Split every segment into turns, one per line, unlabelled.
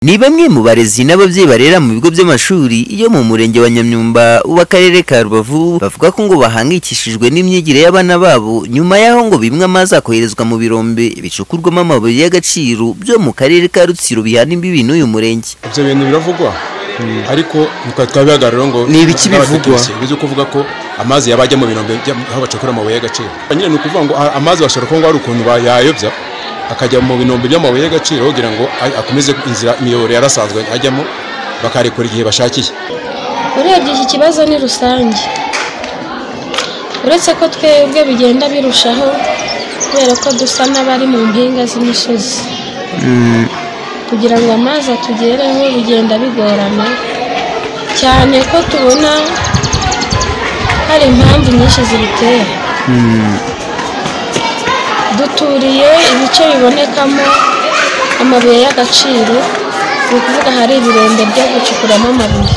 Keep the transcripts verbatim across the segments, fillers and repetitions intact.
ni bamwe mu barezi n'ababyeyi barera mu bigo by'amashuri iyo mu murenge wa Nyamyumba w'akarere ka Rubavu bavuga ko ngo bahangikishijwe n'imyigire y'abana babo nyuma yaho ngo bimwe amazi akoherezwa mu birombe bicukurwamo amabuye y'agaciro byo mu karere ka Rutsiro bihana imbibi n'uyu murenge.
Ibyo bintu biravugwa ariko twabihagararo ngo
ni ibiki bivugwa
bizo kuvuga ko amazi yabajya mu birombe aho bacukura amabuye y'agaciro. Nyine ni ukuvuga ngo amazi bashobora ko ngo ari ukuntu bayayobya akajya mu binombe by'amabuye y'agaciro kugira ngo akomeze inzira imiyoboro yarasanzwe ajyamo bakarekora igihe bashakiye.
Urebye iki kibazo ni rusange, uretse ko twebwe bigenda birushaho kubera ko dusa n'abari mu mpinga z'imisozi kugira ngo amazi atugereho bigenda bigorana cyane ko tubona hari impamvu nyinshi zibitera. Duturiye ibice bibonekamo amabuye y'agaciro, ni ukuvuga hari ibirombe byo gucukuramo amabuye.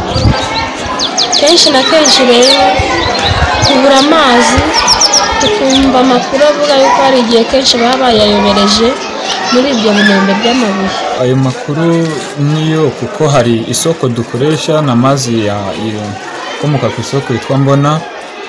Kenshi na kenshi rero tubura amazi, tukumva amakuru avuga yuko hari igihe kenshi baba bayayobereje muri ibyo birombe by'amabuye.
Ayo makuru niyo kuko hari isoko dukoresha n'amazi yakomoka ku isoko yitwa Mbona,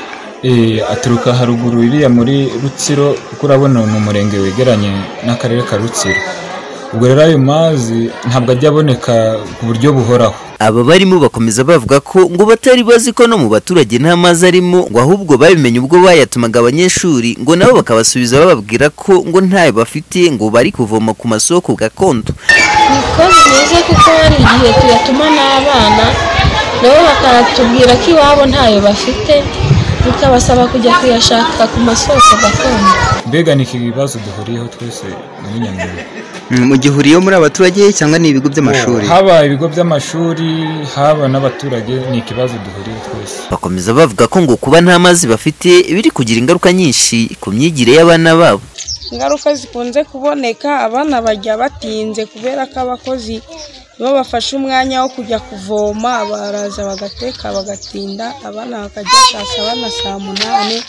Eh aturuka haruguru iriya muri Rutsiro kuko urabona ni umurenge wegeranye n'akarere ka Rutsiro. Ubwo rero ayo mazi ntabwo ajya aboneka ku buryo buhoraho.
Aba barimo bakomeza bavuga ko ngo batari bazi ko no mu baturage nta mazi arimo, ngo ahubwo babimenye ubwo bayatumaga abanyeshuri ngo nabo bakabasubiza bababwira ko ngo ntayo bafite, ngo bari kuvoma ku masoko gakondo.
Niko bimeze kuko hari igihe tuyatuma n'abana nabo bakatubwira ko iwabo ntayo bafite, bikabasaba kujya kuyashaka ku masoko gakondo.
Mbega ni ikibazo duhuriyeho twese muri Nyamyumba.
Mu gihuriyeho muri abaturage cyangwa ni ibigo by'amashuri?
Haba ibigo by'amashuri haba n'abaturage, ni ikibazo duhuriyeho twese.
Bakomeza bavuga ko ngo kuba nta mazi bafite biri kugira ingaruka nyinshi ku myigire y'abana babo.
Ingaruka zikunze kuboneka, abana bajya batinze kubera ko abakozi bo bafashe umwanya wo kujya kuvoma, baraza bagateka bagatinda, abana bakajya saa saba na saa munani.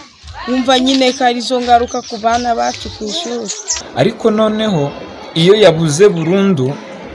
Umva nyine ko ari zo ngaruka ku bana bacu ku ishuri.
Ariko noneho iyo yabuze burundu,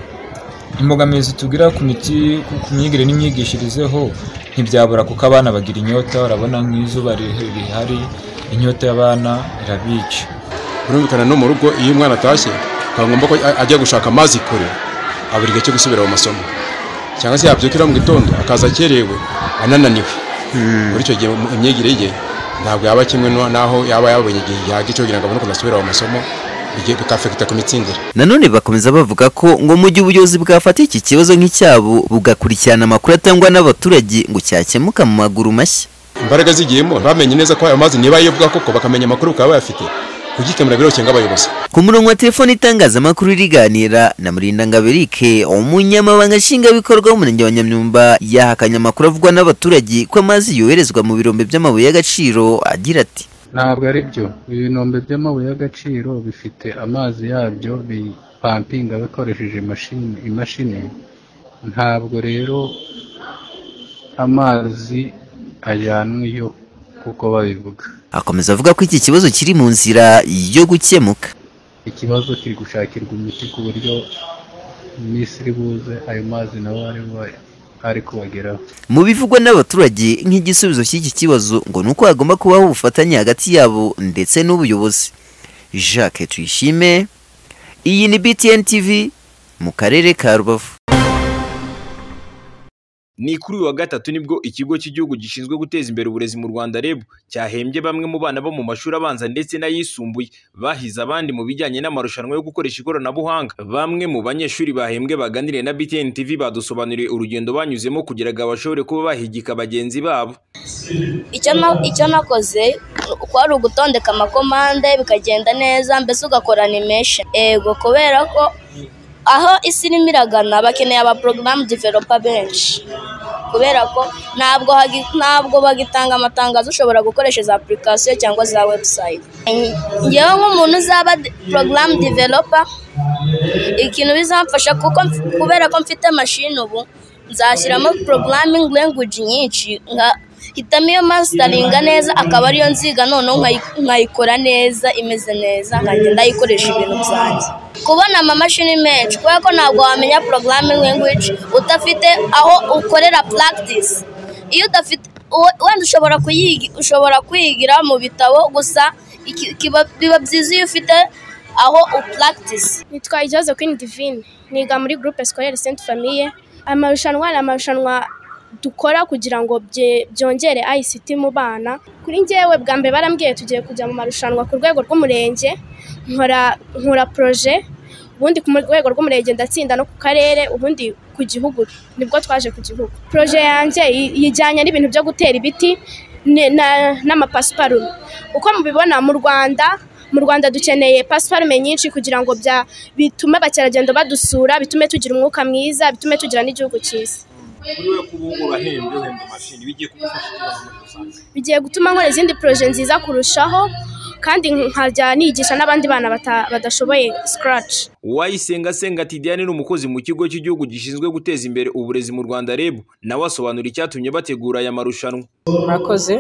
imbogamizi tugira ku miti ku myigire n'imyigishirizeho ntibyabura kuko abana bagira inyota. Urabona nk'izuba rihari, inyota y'abana irabica.
Urumvikana no mu rugo iyo umwana atashye akagomba ko ajya gushaka amazi kure, aburi gace gusubira mu masomo, cyangwa se yabyukira mu gitondo akaza kerewe anananiwe. Muri icyo gihe imyigire ye ntabwo yaba kimwe naho yaba yabonye igihe yagice kugira ngo abone ko nasubira mu masomo, igihe bikafekita ku mitsindire.
Nanone bakomeza bavuga ko ngo mu gihe ubuyobozi bwafata iki kibazo nk'icyabo bugakurikirana amakuru atangwa n'abaturage ngo cyakemuka mu maguru mashya.
Imbaraga zigiyemo bamenye neza ko ayo mazi niba yibwa koko bakamenya amakuru ukaba bayafite kugikemura biroke ng'abayobozi.
Ku murongo wa telefone itangazamakuru riganira na Murindangabo Eric, umunyamabanga nshingwabikorwa w'umurenge wa Nyamyumba, yahakanye amakuru avugwa n'abaturage ko amazi yoherezwa mu birombe by'amabuye y'agaciro, agira ati
ntabwo ari byo. Ibinombe by'amabuye y'agaciro bifite amazi yabyo bipampinga bakoresheje imashini imashini ntabwo rero amazi ajyanweyo kuko babivuga.
Akomeza avuga ko iki kibazo kiri mu nzira yo gukemuka.
Ikibazo kiri gushakirwa umuti ku buryo Misiri buze ayo mazi nawe ari kubageraho.
Mu bivugwa n'abaturage nk'igisubizo cy'iki kibazo ngo nuko hagomba kubaho ubufatanye hagati yabo ndetse n'ubuyobozi. Jacques Tuyishime, iyi ni B T N T V mu karere ka Rubavu.
Ni kuri uyu wa gatatu nibwo ikigo cy'igihugu gishinzwe guteza imbere uburezi mu Rwanda R E B cyahembye bamwe mu bana bo mu mashuri abanza ndetse n'ayisumbuye bahize abandi mu bijyanye n'amarushanwa yo gukoresha ikoranabuhanga. Bamwe mu banyeshuri bahembwe baganiriye na B T N T V badusobanuriye urugendo banyuzemo kugira ngo bashobore kuba bahigika bagenzi babo.
Icyo icyo nakoze uko ari ugutondeka amakomande bikagenda neza, mbese ugakora animation. Ego kubera ko aho isi irimo iragana bakeneye aba program developer benshi, kubera ko ntabwo ntabwo bagitanga amatangazo ushobora gukoresha za application cyangwa za website. Ngewe nk'umuntu uzaba program developer, ikintu bizamfasha kuko kubera ko mfite machine ubu nzashyiramo programming language nyinshi hitamo iyo masitaringa neza akaba ariyo nziga noneho nkayikora neza imeze neza nkagenda ndayikoresha ibintu byanjye. Kubona amamashini menshi kubera ko ntabwo wamenya programming language udafite aho ukorera practice. Iyo udafite wenda ushobora kuyiga ushobora kwigira mu bitabo gusa biba byiza iyo ufite aho u practice.
Nitwa Ijazo Queen Divine, niga muri groupe scolaire Sainte Famille. Amarushanwa ni amarushanwa dukora kugira ngo byongere I C T mu bana. Kuri njyewe bwa mbere barambwiye tugiye kujya mu marushanwa ku rwego rw'umurenge, nkora nkora projet, ubundi ku rwego rw'umurenge ndatsinda no ku karere, ubundi ku gihugu nibwo twaje ku gihugu. Projet yanjye yijyanye n'ibintu byo gutera ibiti n'amapasiparume. Uko mubibona mu Rwanda mu Rwanda dukeneye pasiparume nyinshi kugira ngo bya bitume abakerarugendo badusura, bitume tugira umwuka mwiza, bitume tugira n'igihugu cyiza.
Kuri we kuba urahembye uhembye mashini bigiye kugufasha muri rusange,
bigiye gutuma nkora izindi projet nziza kurushaho kandi nkajya nigisha n'abandi bana badashoboye scratch.
Uwayisenga Senga Tidiane ni umukozi mu kigo cy'igihugu gishinzwe guteza imbere uburezi mu Rwanda R E B, nawe asobanura icyatumye bategura aya marushanwa.
Murakoze.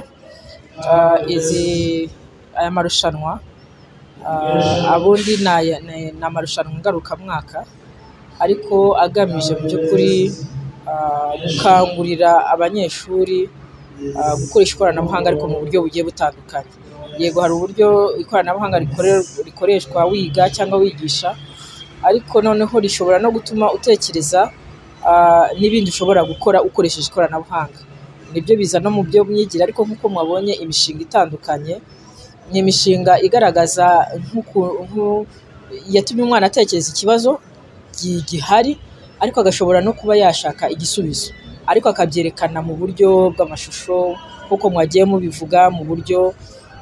Izi aya marushanwa abundi ni amarushanwa ngarukamwaka ariko agamije mu by'ukuri gukangurira abanyeshuri gukoresha ikoranabuhanga ariko mu buryo bugiye butandukanye. Yego hari uburyo ikoranabuhanga rikoreshwa wiga cyangwa wigisha, ariko noneho rishobora no gutuma utekereza n'ibindi ushobora gukora ukoresheje ikoranabuhanga. Nibyo biza no mu byo myigire, ariko nk'uko mwabonye imishinga itandukanye ni imishinga igaragaza nk'uko yatumye umwana atekereza ikibazo gihari ariko agashobora no kuba yashaka igisubizo, ariko akabyerekana mu buryo bw'amashusho nk'uko mwagiye mubivuga, mu buryo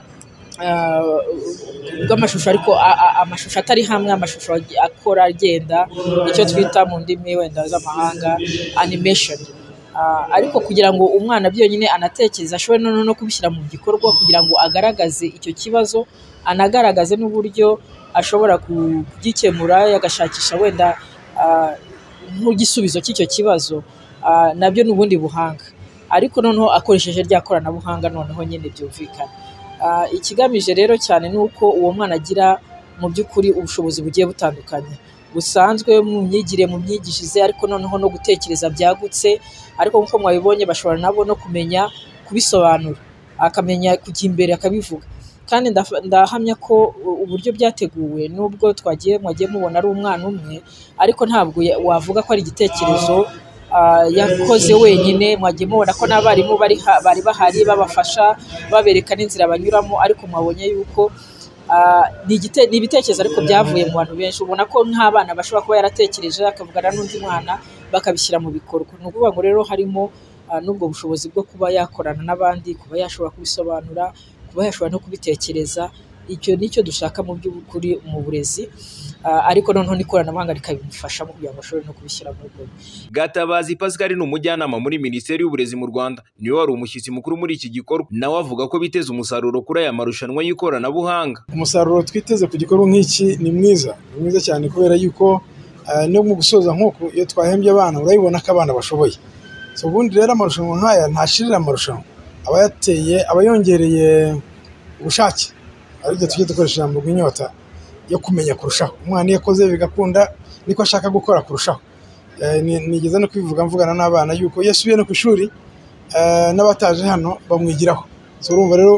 bw'amashusho ariko amashusho atari hamwe, amashusho akora agenda, icyo twita mu ndimi wenda z'amahanga animation. Ariko kugira ngo umwana byonyine anatekereza ashobore no kubishyira mu gikorwa kugira ngo agaragaze icyo kibazo, anagaragaze n'uburyo ashobora kugikemura, yagashakisha wenda nk'igisubizo cy'icyo kibazo, nabyo n'ubundi buhanga, ariko noneho akoresheje rya koranabuhanga noneho nyine byumvikana. Ikigamije rero cyane ni uko uwo mwana agira mu by'ukuri ubushobozi bugiye butandukanye busanzwe mu myigire, mu myigishirize, ariko noneho no gutekereza byagutse, ariko nk'uko mwabibonye bashobora nabo no kumenya kubisobanura, akamenya kujya imbere akabivuga. Kandi ndahamya ko uburyo byateguwe nubwo twagiye mwagiye mubona ari umwana umwe, ariko ntabwo wavuga ko ari igitekerezo yakoze wenyine. Mwagiye mubona ko n'abarimu bari bahari babafasha babereka n'inzira banyuramo, ariko mwabonye yuko ni ibitekerezo ariko byavuye mu bantu benshi. Ubona ko nta bana bashobora kuba yaratekereje akavugana n'undi mwana bakabishyira mu bikorwa. Ni ukuvuga ngo rero harimo n'ubwo bushobozi bwo kuba yakorana n'abandi, kuba yashobora kubisobanura, kuba yashobora no kubitekereza. Icyo nicyo dushaka mu by'ukuri mu burezi, ariko noneho n'ikoranabuhanga rikabimufasha kugira ngo ashobore no kubishyira mu bikorwa.
Gatabazi Pascal ni umujyanama muri Minisiteri y'Uburezi mu Rwanda, niwe wari umushyitsi mukuru muri iki gikorwa, nawe avuga ko biteze umusaruro kuri aya marushanwa y'ikoranabuhanga.
Umusaruro twiteze ku gikorwa nk'iki ni mwiza, ni mwiza cyane kubera yuko no mu gusoza nk'uko iyo twahembye abana urabibona ko abana bashoboye. So ubundi rero amarushanwa nk'aya ntashirira amarushanwa, aba yateye aba yongereye ubushake, ariko tujye dukoresha ijambo rw'inyota yo kumenya kurushaho. Umwana iyo akoze bigakunda niko ashaka gukora kurushaho. Nigeze no kwivuga mvugana n'abana yuko iyo asubiye no ku ishuri n'abataje hano bamwigiraho. So urumva rero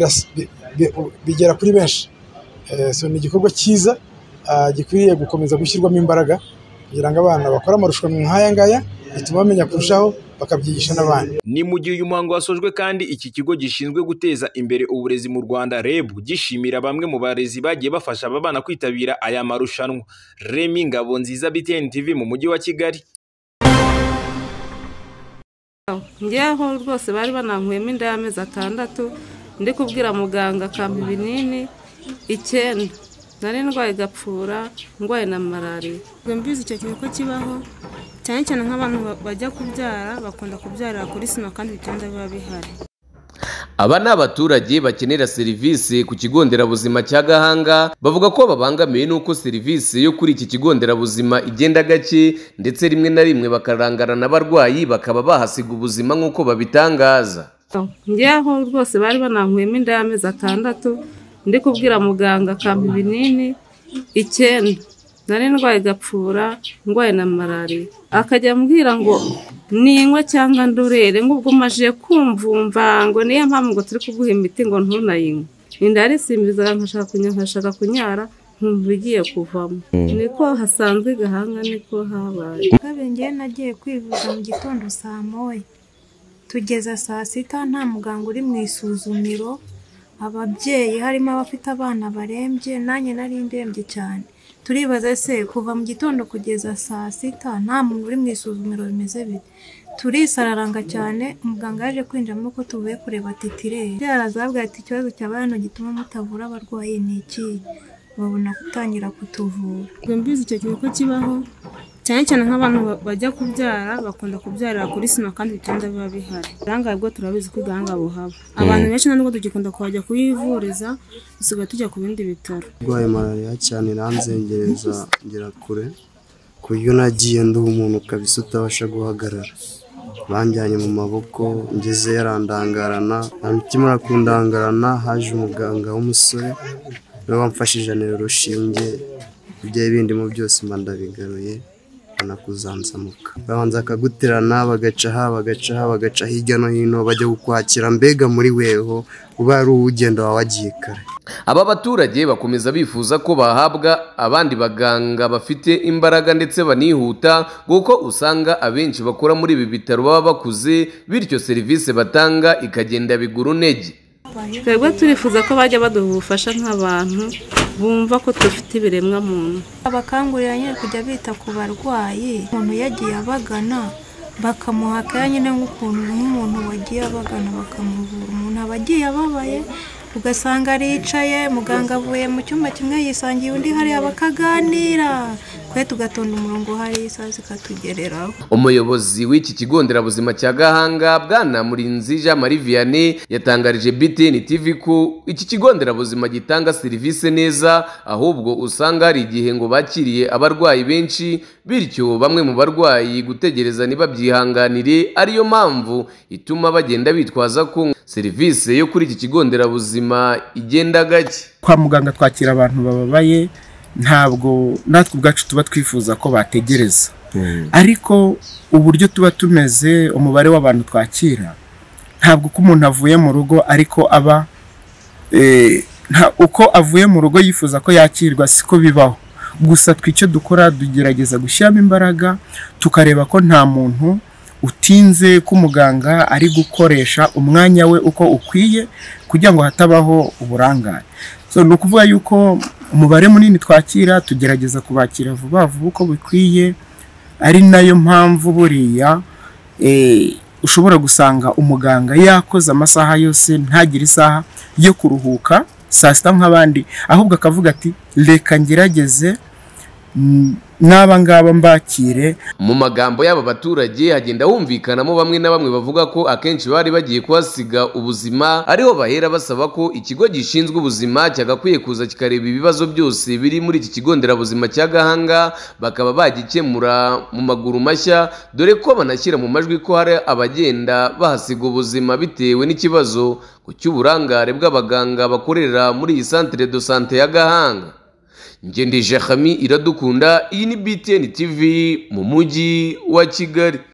bigera kuri benshi. So ni igikorwa cyiza gikwiriye gukomeza gushyirwamo imbaraga kugira ngo abana bakore amarushanwa nk'aya ngaya, bituma bamenya kurushaho bakabyigisha n'abandi.
Ni mu gihe uyu muhango wasojwe kandi iki kigo gishinzwe guteza imbere uburezi mu Rwanda R E B gishimira bamwe mu barezi bagiye bafasha aba bana kwitabira aya marushanwa. Remy Ngabonziza, B T N T V mu mujyi wa Kigali.
Njyeho rwose bari banankuyemo inda y'amezi atandatu, ndi kubwira muganga akampa ibinini icyenda, nari ndwaye gapfura, ndwaye na malariya.
Mbizi icyo kintu ko kibaho cyane cyane nk'abantu bajya kubyara bakunda kubyarira kuri sima kandi bitenda biba bihari.
Aba ni abaturage bakenera serivisi ku kigo nderabuzima cya Gahanga, bavuga ko babangamiye nuko serivisi yo kuri iki kigo nderabuzima igenda gake, ndetse rimwe na rimwe bakarangarana n'abarwayi bakaba bahasiga ubuzima nk'uko babitangaza.
njyewe rwose bari banankuyemo inda y'amezi atandatu ndi kubwira muganga akampa ibinini icyenda nari ndwaye gapfura ndwaye na malariya akajya ambwira ngo ninywe cyangwa ndurere ngo ubwo maje kumvumva ngo niyo mpamvu ngo turi kuguha imiti ngo ntunayinywe inda yarisimbizaga nkashaka kunya nkashaka kunyara nkumva igiye kuvamo niko hasanzwe Gahanga niko habaye
kabenge nagiye kwivuza mu gitondo saa moya tugeza saa sita nta muganga uri mu isuzumiro ababyeyi harimo abafite abana barembye nanjye nari ndembye cyane turibaza se kuva mu gitondo kugeza saa sita nta muntu uri mu isuzumiro bimeze bite turisararanga cyane umuganga yaje kwinjiramo ko tuvuye kureba titirere yarazabwa ati ikibazo cyabaye hano gituma mutavura abarwayi ni iki babona gutangira kutuvura
mbizi icyo kintu ko kibaho cyane cyane nk'abantu bajya kubyara bakunda kubyarira kuri sima kandi bitenda biba bihari Gahanga bwo turabizi ko Gahanga buhaba abantu benshi nubwo tugikunda kuhajya kuyivuriza dusigaye tujya ku bindi bitaro
ndwaye malariya cyane ranzengereza ngera kure ku buryo nagiye ndi umuntu kabisa utabasha guhagarara banjyanye mu maboko ngeze yarandangarana nkimara kundangarana haje umuganga w'umusore niwe wamfashije nero rushinge ibyo bindi mu byose mba ndabigaruye banakuzanzamuka babanza akaguterana bagaca ha bagaca ha bagaca hirya no hino bajya gukwakira mbega muri weho uba ari ugenda wawagiye kare
aba baturage bakomeza bifuza ko bahabwa abandi baganga bafite imbaraga ndetse banihuta kuko usanga abenshi bakora muri ibi bitaro baba bakuze bityo serivisi batanga ikagenda biguru ntege
twebwe turifuza ko bajya baduha ubufasha nk'abantu bumva ko dufite ibiremwa muntu
abakangurira nyine kujya bita ku barwayi umuntu yagiye abagana bakamuha akanya nyine nk'ukuntu nk'umuntu wagiye abagana bakamuvura umuntu aba agiye ababaye ugasanga aricaye muganga avuye mu cyumba kimwe yisangiye undi hariya bakaganira twe tugatonda umurongo hari isaha zikatugereraho
umuyobozi w'iki kigo nderabuzima cya Gahanga bwana Murinzi Jean Marie Vianney yatangarije B T N T V ko iki kigo nderabuzima gitanga serivisi neza ahubwo usanga hari igihe ngo bakiriye abarwayi benshi bityo bamwe mu barwayi gutegereza ntibabyihanganire ariyo mpamvu ituma bagenda bitwaza ko serivisi yo kuri iki kigo nderabuzima igenda gake
kwa muganga twakira abantu bababaye ntabwo natwe ubwacu tuba twifuza ko bategereza ariko uburyo tuba tumeze umubare w'abantu twakira ntabwo ko umuntu avuye mu rugo ariko aba uko avuye mu rugo yifuza ko yakirwa siko bibaho gusa twicyo dukora dugerageza gushyiramo imbaraga tukareba ko nta muntu utinze ko umuganga ari gukoresha umwanya we uko ukwiye kugira ngo hatabaho uburangare so ni ukuvuga yuko umubare munini twakira tugerageza kubakira vuba vuba uko bikwiye ari nayo mpamvu buriya ushobora gusanga umuganga yakoze amasaha yose ntagire isaha yo kuruhuka saa sita nk'abandi ahubwo akavuga ati reka ngerageze n'aba ngaba mbakire.
Mu magambo y'aba baturage hagenda humvikanamo bamwe na bamwe bavuga ko akenshi bari bagiye kuhasiga ubuzima ariho bahera basaba ko ikigo gishinzwe ubuzima cyagakwiye kuza kikareba ibibazo byose biri muri iki kigo nderabuzima cya Gahanga bakaba bagikemura mu maguru mashya, dore ko banashyira mu majwi ko hari abagenda bahasiga ubuzima bitewe n'ikibazo cy'uburangare bw'abaganga bakorera muri iyi centre de santé ya Gahanga. Ngendije Khami Iradukunda, iyi ni B T N T V mu mujyi wa Kigali.